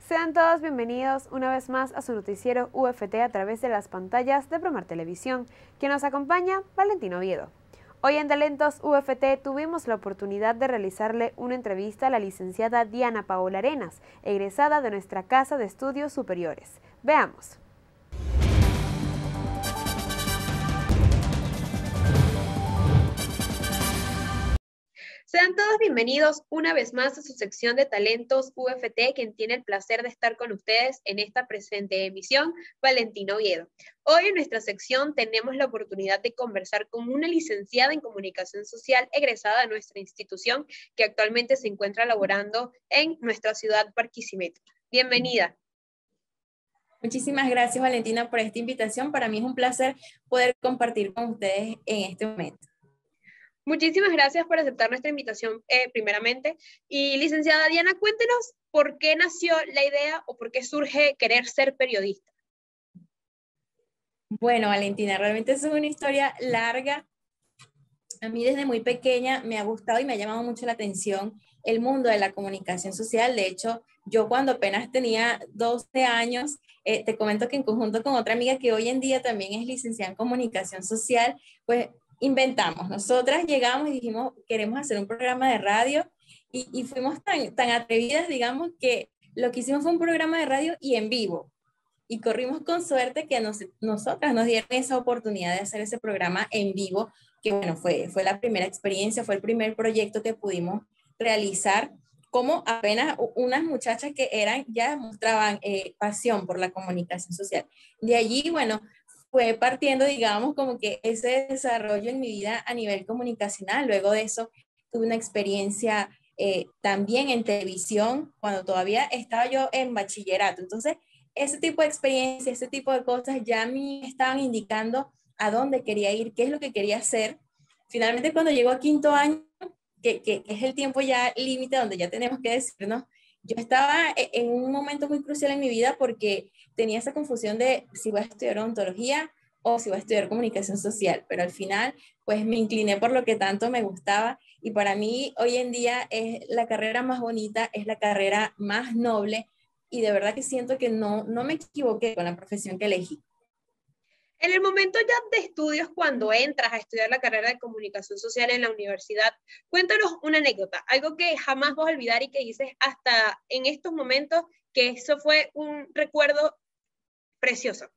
Sean todos bienvenidos una vez más a su noticiero UFT a través de las pantallas de Promar Televisión. Quien nos acompaña, Valentín Oviedo. Hoy en Talentos UFT tuvimos la oportunidad de realizarle una entrevista a la licenciada Diana Paola Arenas, egresada de nuestra Casa de Estudios Superiores. Veamos. Sean todos bienvenidos una vez más a su sección de Talentos UFT, quien tiene el placer de estar con ustedes en esta presente emisión, Valentín Oviedo. Hoy en nuestra sección tenemos la oportunidad de conversar con una licenciada en Comunicación Social egresada de nuestra institución, que actualmente se encuentra laborando en nuestra ciudad Barquisimeto. Bienvenida. Muchísimas gracias, Valentina, por esta invitación. Para mí es un placer poder compartir con ustedes en este momento. Muchísimas gracias por aceptar nuestra invitación primeramente. Y licenciada Diana, cuéntenos por qué nació la idea o por qué surge querer ser periodista. Bueno, Valentina, realmente es una historia larga. A mí desde muy pequeña me ha gustado y me ha llamado mucho la atención el mundo de la comunicación social. De hecho, yo cuando apenas tenía 12 años, te comento que en conjunto con otra amiga que hoy en día también es licenciada en comunicación social, pues inventamos. Nosotras llegamos y dijimos, queremos hacer un programa de radio y fuimos tan atrevidas, digamos, que lo que hicimos fue un programa de radio y en vivo. Y corrimos con suerte que nosotras nos dieron esa oportunidad de hacer ese programa en vivo, que bueno, fue la primera experiencia, fue el primer proyecto que pudimos realizar, como apenas unas muchachas que ya mostraban pasión por la comunicación social. De allí, bueno, fue partiendo, digamos, como que ese desarrollo en mi vida a nivel comunicacional. Luego de eso, tuve una experiencia también en televisión, cuando todavía estaba yo en bachillerato. Entonces, ese tipo de experiencia, ese tipo de cosas ya a mí me estaban indicando a dónde quería ir, qué es lo que quería hacer. Finalmente, cuando llegó a quinto año, que es el tiempo ya límite donde ya tenemos que decirnos, yo estaba en un momento muy crucial en mi vida porque tenía esa confusión de si voy a estudiar odontología o si voy a estudiar comunicación social, pero al final pues me incliné por lo que tanto me gustaba y para mí hoy en día es la carrera más bonita, es la carrera más noble y de verdad que siento que no me equivoqué con la profesión que elegí. En el momento ya de estudios, cuando entras a estudiar la carrera de comunicación social en la universidad, cuéntanos una anécdota, algo que jamás vas a olvidar y que dices hasta en estos momentos que eso fue un recuerdo precioso.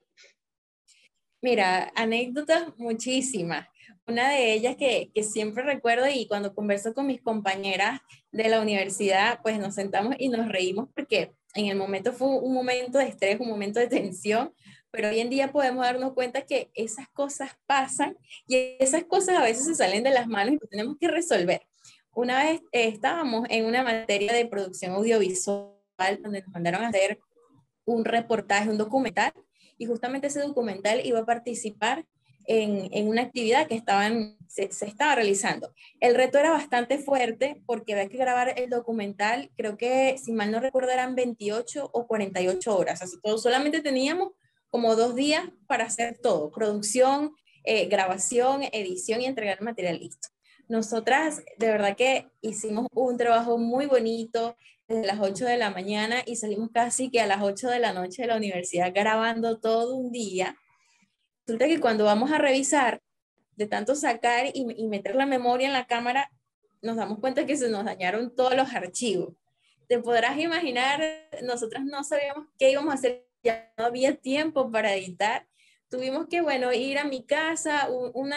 Mira, anécdotas muchísimas. Una de ellas que siempre recuerdo y cuando converso con mis compañeras de la universidad, pues nos sentamos y nos reímos porque en el momento fue un momento de estrés, un momento de tensión, pero hoy en día podemos darnos cuenta que esas cosas pasan y esas cosas a veces se salen de las manos y lo tenemos que resolver. Una vez estábamos en una materia de producción audiovisual donde nos mandaron a hacer un reportaje, un documental, y justamente ese documental iba a participar en una actividad que se estaba realizando. El reto era bastante fuerte porque había que grabar el documental, creo que si mal no recuerdo eran 28 o 48 horas, así que solamente teníamos como 2 días para hacer todo, producción, grabación, edición y entregar el material listo. Nosotras de verdad que hicimos un trabajo muy bonito, desde las 8 de la mañana y salimos casi que a las 8 de la noche de la universidad grabando todo un día. Resulta que cuando vamos a revisar, de tanto sacar y meter la memoria en la cámara, nos damos cuenta que se nos dañaron todos los archivos. Te podrás imaginar, nosotras no sabíamos qué íbamos a hacer, ya no había tiempo para editar. Tuvimos que, bueno, ir a mi casa,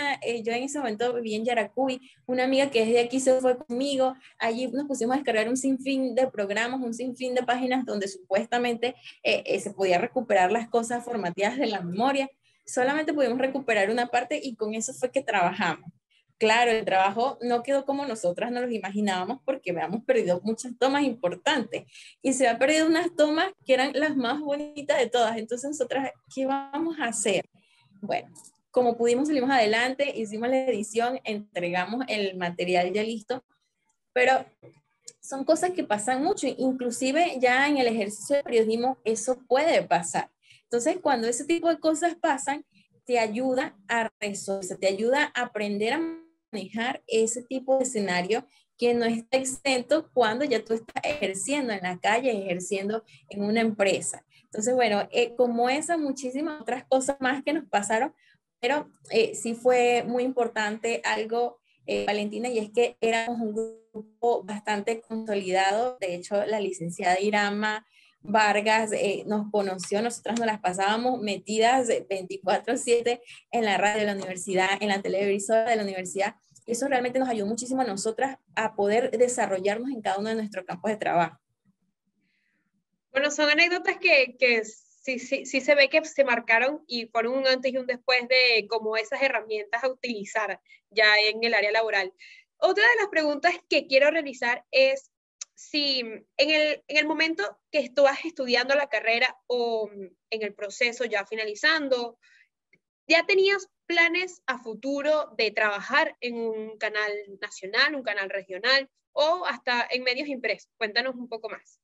yo en ese momento vivía en Yaracuy, una amiga que es de aquí se fue conmigo, allí nos pusimos a descargar un sinfín de programas, un sinfín de páginas donde supuestamente se podía recuperar las cosas formateadas de la memoria. Solamente pudimos recuperar una parte y con eso fue que trabajamos. Claro, el trabajo no quedó como nosotras nos lo imaginábamos porque habíamos perdido muchas tomas importantes y se han perdido unas tomas que eran las más bonitas de todas. Entonces nosotras, ¿qué vamos a hacer? Bueno, como pudimos salimos adelante, hicimos la edición, entregamos el material ya listo, pero son cosas que pasan mucho, inclusive ya en el ejercicio de periodismo eso puede pasar. Entonces, cuando ese tipo de cosas pasan, te ayuda a resolver, te ayuda a aprender a manejar ese tipo de escenario que no está exento cuando ya tú estás ejerciendo en la calle, ejerciendo en una empresa. Entonces, bueno, como esas, muchísimas otras cosas más que nos pasaron, pero sí fue muy importante algo, Valentina, y es que éramos un grupo bastante consolidado. De hecho, la licenciada Irama Vargas nos conoció, nosotras nos las pasábamos metidas 24/7 en la radio de la universidad, en la televisora de la universidad. Y eso realmente nos ayudó muchísimo a nosotras a poder desarrollarnos en cada uno de nuestros campos de trabajo. Bueno, son anécdotas que sí se ve que se marcaron y fueron un antes y un después de como esas herramientas a utilizar ya en el área laboral. Otra de las preguntas que quiero realizar es si en el momento que estabas estudiando la carrera o en el proceso ya finalizando, ¿ya tenías planes a futuro de trabajar en un canal nacional, un canal regional o hasta en medios impresos? Cuéntanos un poco más.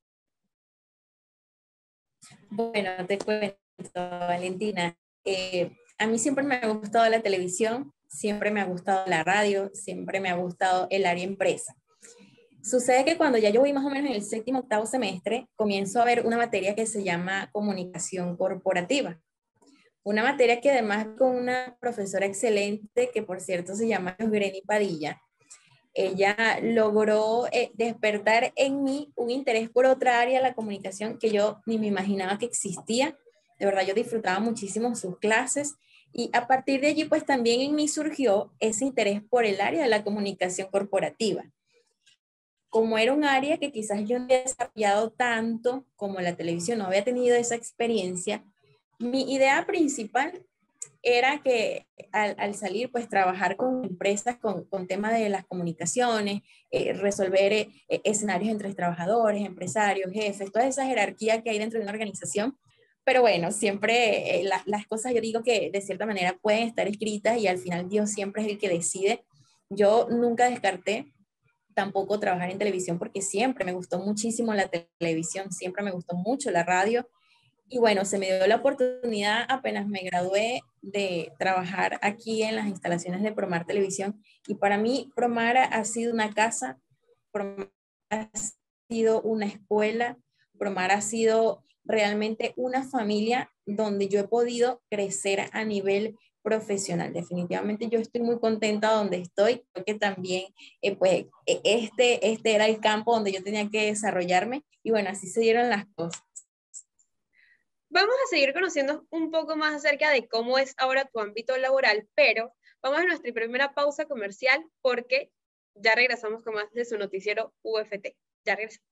Bueno, te cuento, Valentina. A mí siempre me ha gustado la televisión, siempre me ha gustado la radio, siempre me ha gustado el área empresa. Sucede que cuando ya yo voy más o menos en el séptimo, octavo semestre, comienzo a ver una materia que se llama comunicación corporativa. Una materia que además con una profesora excelente, que por cierto se llama Greni Padilla, ella logró despertar en mí un interés por otra área de la comunicación que yo ni me imaginaba que existía. De verdad, yo disfrutaba muchísimo sus clases y a partir de allí, pues también en mí surgió ese interés por el área de la comunicación corporativa. Como era un área que quizás yo no había desarrollado tanto como la televisión, no había tenido esa experiencia, mi idea principal era que al salir, pues trabajar con empresas con temas de las comunicaciones, resolver escenarios entre trabajadores, empresarios, jefes, toda esa jerarquía que hay dentro de una organización. Pero bueno, siempre las cosas yo digo que de cierta manera pueden estar escritas y al final Dios siempre es el que decide. Yo nunca descarté tampoco trabajar en televisión porque siempre me gustó muchísimo la televisión, siempre me gustó mucho la radio. Y bueno, se me dio la oportunidad apenas me gradué de trabajar aquí en las instalaciones de Promar Televisión. Y para mí, Promar ha sido una casa, Promar ha sido una escuela, Promar ha sido realmente una familia donde yo he podido crecer a nivel profesional. Definitivamente yo estoy muy contenta donde estoy. Creo que también, este era el campo donde yo tenía que desarrollarme. Y bueno, así se dieron las cosas. Vamos a seguir conociendo un poco más acerca de cómo es ahora tu ámbito laboral, pero vamos a nuestra primera pausa comercial porque ya regresamos con más de su noticiero UFT. Ya regresamos.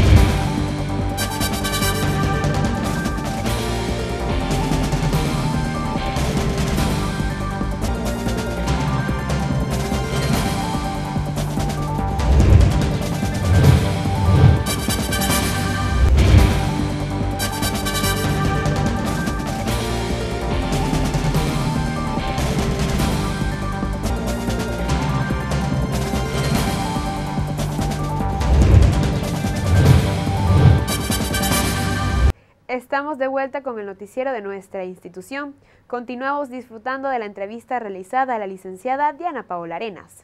Estamos de vuelta con el noticiero de nuestra institución. Continuamos disfrutando de la entrevista realizada a la licenciada Diana Paola Arenas.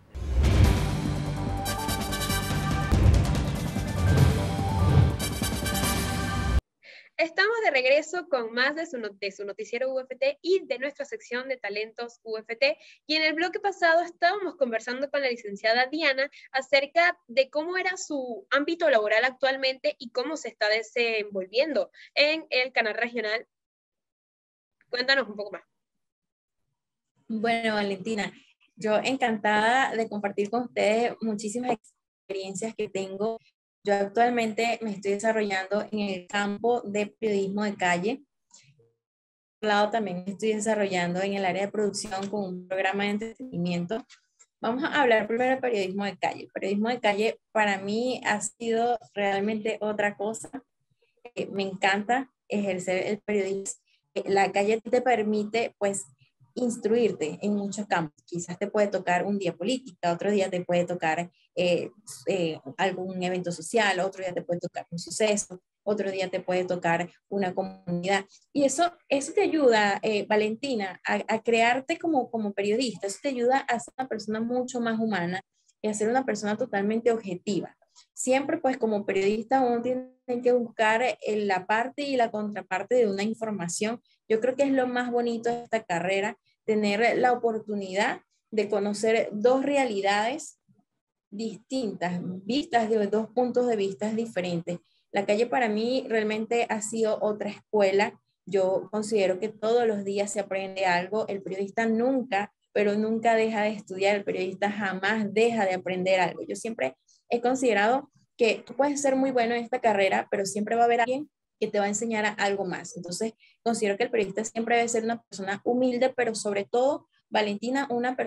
Estamos de regreso con más de su noticiero UFT y de nuestra sección de talentos UFT. Y en el bloque pasado estábamos conversando con la licenciada Diana acerca de cómo era su ámbito laboral actualmente y cómo se está desenvolviendo en el canal regional. Cuéntanos un poco más. Bueno, Valentina, yo encantada de compartir con ustedes muchísimas experiencias que tengo. Yo actualmente me estoy desarrollando en el campo de periodismo de calle. Por otro lado, también me estoy desarrollando en el área de producción con un programa de entretenimiento. Vamos a hablar primero del periodismo de calle. El periodismo de calle para mí ha sido realmente otra cosa. Me encanta ejercer el periodismo. La calle te permite, pues, instruirte en muchos campos. Quizás te puede tocar un día política, otro día te puede tocar algún evento social, otro día te puede tocar un suceso, otro día te puede tocar una comunidad. Y eso te ayuda, Valentina, a crearte como periodista. Eso te ayuda a ser una persona mucho más humana. y a ser una persona totalmente objetiva. Siempre, pues, como periodista, uno tiene que buscar la parte y la contraparte de una información. Yo creo que es lo más bonito de esta carrera, tener la oportunidad de conocer dos realidades distintas, vistas de dos puntos de vista diferentes. La calle para mí realmente ha sido otra escuela. Yo considero que todos los días se aprende algo. El periodista nunca, pero nunca deja de estudiar. El periodista jamás deja de aprender algo. Yo siempre he considerado que tú puedes ser muy bueno en esta carrera, pero siempre va a haber alguien que te va a enseñar algo más. Entonces, considero que el periodista siempre debe ser una persona humilde, pero sobre todo, Valentina, una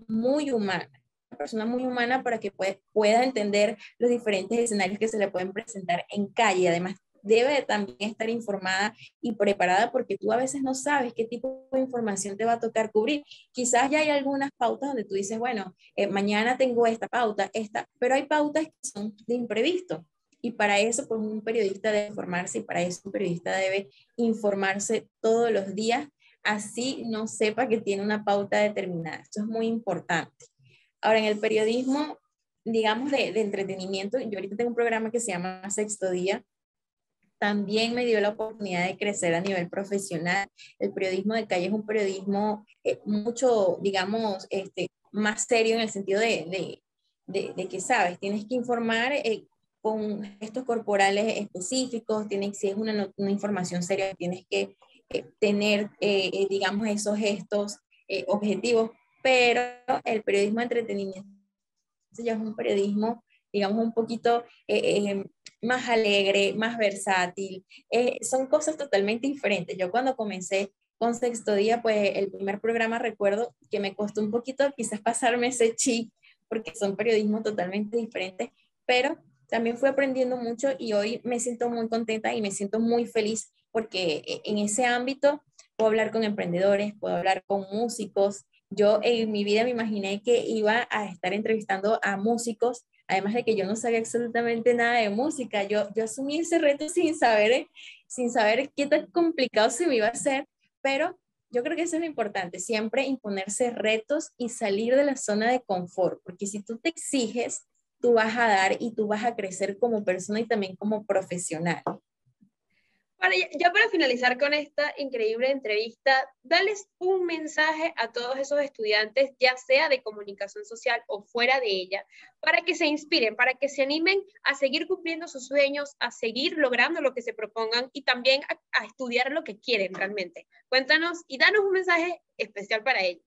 persona muy humana para que pueda entender los diferentes escenarios que se le pueden presentar en calle. Además, debe también estar informada y preparada porque tú a veces no sabes qué tipo de información te va a tocar cubrir. Quizás ya hay algunas pautas donde tú dices, bueno, mañana tengo esta pauta, esta, pero hay pautas que son de imprevisto. Y para eso, pues un periodista debe formarse y para eso un periodista debe informarse todos los días, así no sepa que tiene una pauta determinada. Esto es muy importante. Ahora, en el periodismo, digamos, de entretenimiento, yo ahorita tengo un programa que se llama Sexto Día, también me dio la oportunidad de crecer a nivel profesional. El periodismo de calle es un periodismo mucho, digamos, más serio en el sentido de que, sabes, tienes que informar con gestos corporales específicos, si es una información seria, tienes que tener, digamos, esos gestos objetivos, pero el periodismo de entretenimiento ya es un periodismo, digamos, un poquito más alegre, más versátil. Son cosas totalmente diferentes. Yo cuando comencé con Sexto Día, pues el primer programa recuerdo que me costó un poquito quizás pasarme ese chip, porque son periodismos totalmente diferentes, pero también fui aprendiendo mucho y hoy me siento muy contenta y me siento muy feliz porque en ese ámbito puedo hablar con emprendedores, puedo hablar con músicos. Yo en mi vida me imaginé que iba a estar entrevistando a músicos, además de que yo no sabía absolutamente nada de música. Yo asumí ese reto sin saber qué tan complicado se me iba a hacer, pero yo creo que eso es lo importante, siempre imponerse retos y salir de la zona de confort, porque si tú te exiges, tú vas a dar y tú vas a crecer como persona y también como profesional. Ya para finalizar con esta increíble entrevista, dales un mensaje a todos esos estudiantes, ya sea de comunicación social o fuera de ella, para que se inspiren, para que se animen a seguir cumpliendo sus sueños, a seguir logrando lo que se propongan y también a estudiar lo que quieren realmente. Cuéntanos y danos un mensaje especial para ellos.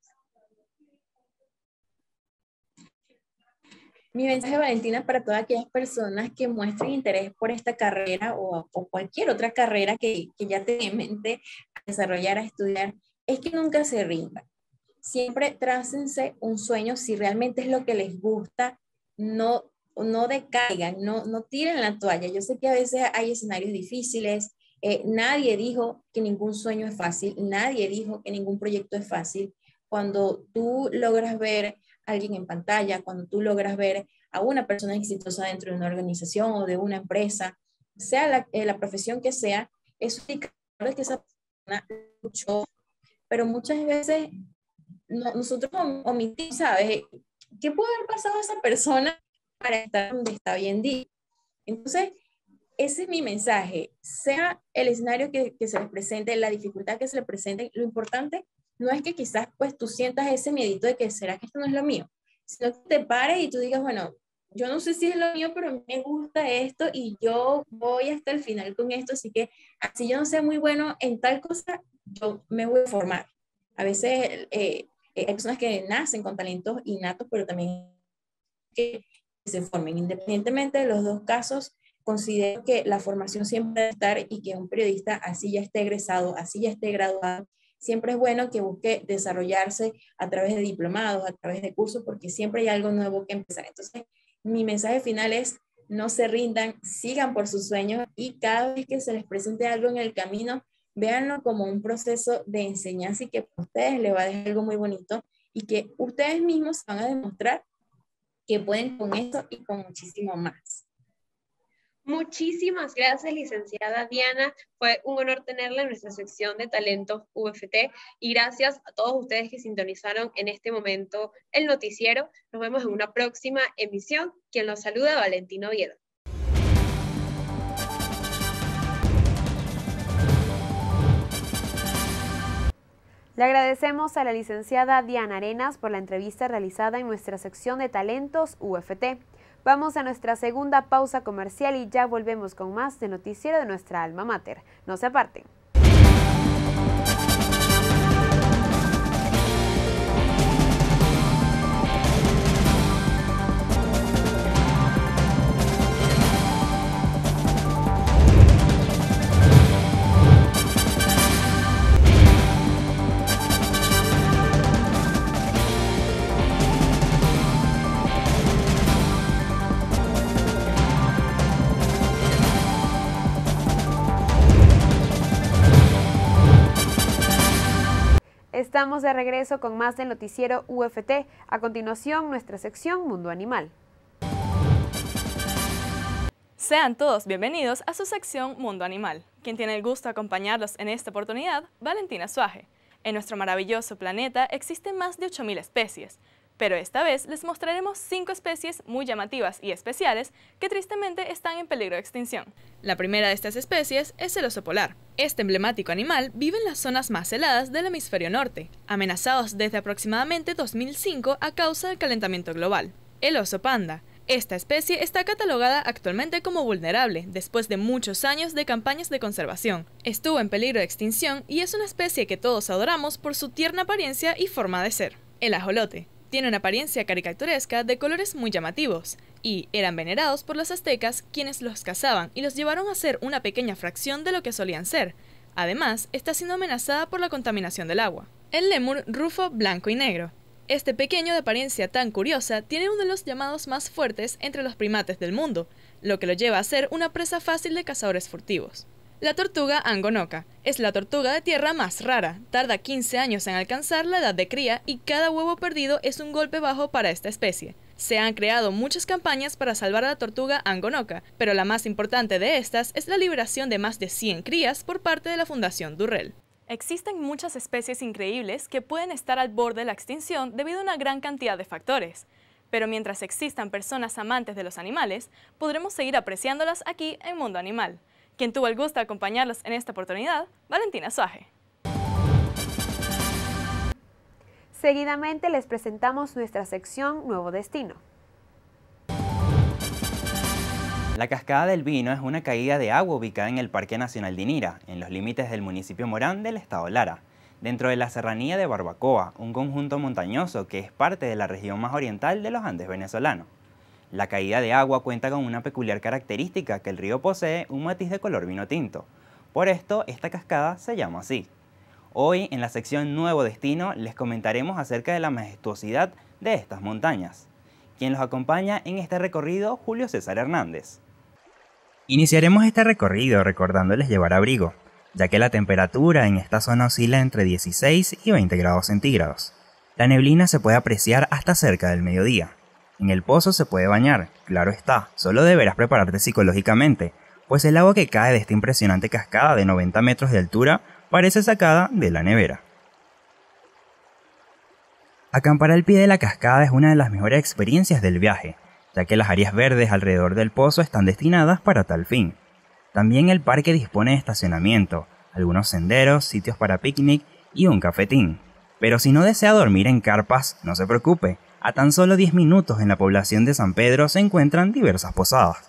Mi mensaje, Valentina, para todas aquellas personas que muestren interés por esta carrera o cualquier otra carrera que ya tengan en mente a desarrollar, a estudiar, es que nunca se rindan. Siempre trácense un sueño si realmente es lo que les gusta, no decaigan, no tiren la toalla. Yo sé que a veces hay escenarios difíciles, nadie dijo que ningún sueño es fácil, nadie dijo que ningún proyecto es fácil. Cuando tú logras ver a alguien en pantalla, cuando tú logras ver a una persona exitosa dentro de una organización o de una empresa, sea la profesión que sea, es un indicador de que esa persona luchó, pero muchas veces nosotros omitimos, ¿sabes? ¿Qué puede haber pasado a esa persona para estar donde está hoy en día? Entonces, ese es mi mensaje. Sea el escenario que se les presente, la dificultad que se les presente, lo importante no es que quizás pues tú sientas ese miedito de que será que esto no es lo mío, sino que te pares y tú digas, bueno, yo no sé si es lo mío, pero me gusta esto y yo voy hasta el final con esto, así que si yo no sé muy bueno en tal cosa, yo me voy a formar. A veces hay personas que nacen con talentos innatos, pero también que se formen. Independientemente de los dos casos, considero que la formación siempre debe estar y que un periodista, así ya esté egresado, así ya esté graduado, siempre es bueno que busque desarrollarse a través de diplomados, a través de cursos, porque siempre hay algo nuevo que empezar. Entonces, mi mensaje final es, no se rindan, sigan por sus sueños y cada vez que se les presente algo en el camino, véanlo como un proceso de enseñanza y que a ustedes les va a dejar algo muy bonito y que ustedes mismos van a demostrar que pueden con esto y con muchísimo más. Muchísimas gracias, licenciada Diana. Fue un honor tenerla en nuestra sección de talentos UFT y gracias a todos ustedes que sintonizaron en este momento el noticiero. Nos vemos en una próxima emisión. Quien los saluda, Valentino Oviedo. Le agradecemos a la licenciada Diana Arenas por la entrevista realizada en nuestra sección de talentos UFT. Vamos a nuestra segunda pausa comercial y ya volvemos con más de noticiero de nuestra alma mater. No se aparten. Estamos de regreso con más del noticiero UFT. A continuación, nuestra sección Mundo Animal. Sean todos bienvenidos a su sección Mundo Animal. Quien tiene el gusto de acompañarlos en esta oportunidad, Valentina Suaje. En nuestro maravilloso planeta existen más de 8.000 especies, pero esta vez les mostraremos 5 especies muy llamativas y especiales que tristemente están en peligro de extinción. La primera de estas especies es el oso polar. Este emblemático animal vive en las zonas más heladas del hemisferio norte, amenazados desde aproximadamente 2005 a causa del calentamiento global. El oso panda. Esta especie está catalogada actualmente como vulnerable después de muchos años de campañas de conservación. Estuvo en peligro de extinción y es una especie que todos adoramos por su tierna apariencia y forma de ser. El ajolote. Tiene una apariencia caricaturesca de colores muy llamativos, y eran venerados por los aztecas, quienes los cazaban y los llevaron a ser una pequeña fracción de lo que solían ser. Además, está siendo amenazada por la contaminación del agua. El lémur rufo blanco y negro. Este pequeño de apariencia tan curiosa tiene uno de los llamados más fuertes entre los primates del mundo, lo que lo lleva a ser una presa fácil de cazadores furtivos. La tortuga angonoca es la tortuga de tierra más rara, tarda 15 años en alcanzar la edad de cría y cada huevo perdido es un golpe bajo para esta especie. Se han creado muchas campañas para salvar a la tortuga angonoca, pero la más importante de estas es la liberación de más de 100 crías por parte de la Fundación Durrell. Existen muchas especies increíbles que pueden estar al borde de la extinción debido a una gran cantidad de factores. Pero mientras existan personas amantes de los animales, podremos seguir apreciándolas aquí en Mundo Animal. Quien tuvo el gusto de acompañarlos en esta oportunidad, Valentina Suaje. Seguidamente les presentamos nuestra sección Nuevo Destino. La Cascada del Vino es una caída de agua ubicada en el Parque Nacional de Inira, en los límites del municipio Morán del estado Lara, dentro de la serranía de Barbacoa, un conjunto montañoso que es parte de la región más oriental de los Andes venezolanos. La caída de agua cuenta con una peculiar característica, que el río posee un matiz de color vino tinto. Por esto, esta cascada se llama así. Hoy, en la sección Nuevo Destino, les comentaremos acerca de la majestuosidad de estas montañas. Quien los acompaña en este recorrido, Julio César Hernández. Iniciaremos este recorrido recordándoles llevar abrigo, ya que la temperatura en esta zona oscila entre 16 y 20 grados centígrados. La neblina se puede apreciar hasta cerca del mediodía. En el pozo se puede bañar, claro está, solo deberás prepararte psicológicamente, pues el agua que cae de esta impresionante cascada de 90 metros de altura parece sacada de la nevera. Acampar al pie de la cascada es una de las mejores experiencias del viaje, ya que las áreas verdes alrededor del pozo están destinadas para tal fin. También el parque dispone de estacionamiento, algunos senderos, sitios para picnic y un cafetín. Pero si no desea dormir en carpas, no se preocupe. A tan solo 10 minutos en la población de San Pedro se encuentran diversas posadas.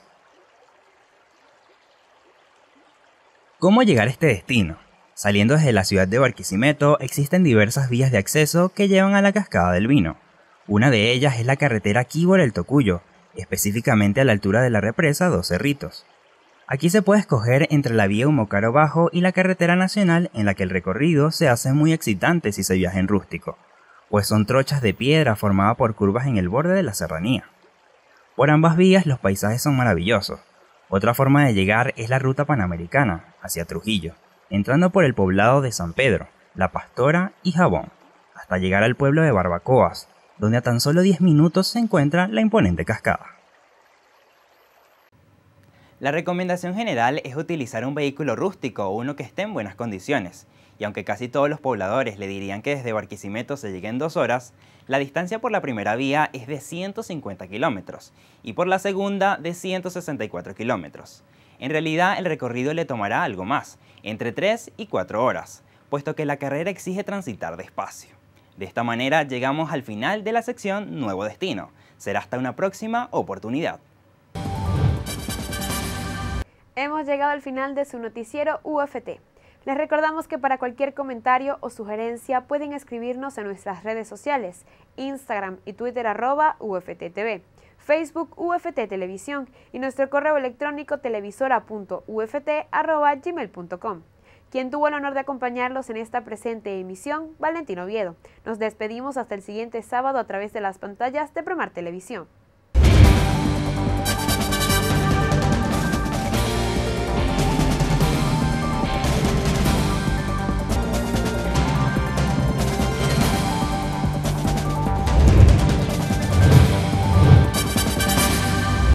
¿Cómo llegar a este destino? Saliendo desde la ciudad de Barquisimeto, existen diversas vías de acceso que llevan a la Cascada del Vino. Una de ellas es la carretera Quíbora-El Tocuyo, específicamente a la altura de la represa Dos Cerritos. Aquí se puede escoger entre la vía Humocaro Bajo y la carretera nacional, en la que el recorrido se hace muy excitante si se viaja en rústico, pues son trochas de piedra formadas por curvas en el borde de la serranía. Por ambas vías los paisajes son maravillosos. Otra forma de llegar es la ruta panamericana, hacia Trujillo, entrando por el poblado de San Pedro, La Pastora y Jabón, hasta llegar al pueblo de Barbacoas, donde a tan solo 10 minutos se encuentra la imponente cascada. La recomendación general es utilizar un vehículo rústico o uno que esté en buenas condiciones. Y aunque casi todos los pobladores le dirían que desde Barquisimeto se llegue en 2 horas, la distancia por la primera vía es de 150 kilómetros y por la segunda de 164 kilómetros. En realidad el recorrido le tomará algo más, entre 3 y 4 horas, puesto que la carrera exige transitar despacio. De esta manera llegamos al final de la sección Nuevo Destino. Será hasta una próxima oportunidad. Hemos llegado al final de su noticiero UFT. Les recordamos que para cualquier comentario o sugerencia pueden escribirnos en nuestras redes sociales, Instagram y Twitter @UFTTV, Facebook UFT Televisión y nuestro correo electrónico televisora.uft@gmail.com. Quien tuvo el honor de acompañarlos en esta presente emisión, Valentín Oviedo. Nos despedimos hasta el siguiente sábado a través de las pantallas de Promar Televisión.